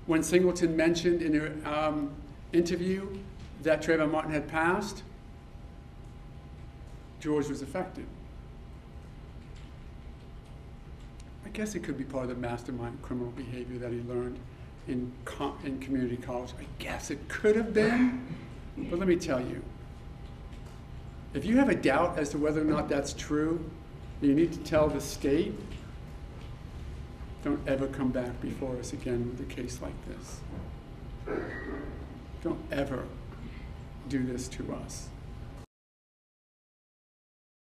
when Singleton mentioned in her interview that Trayvon Martin had passed, George was affected. I guess it could be part of the mastermind criminal behavior that he learned in community college. I guess it could have been, but let me tell you, if you have a doubt as to whether or not that's true, you need to tell the state, don't ever come back before us again with a case like this. Don't ever do this to us.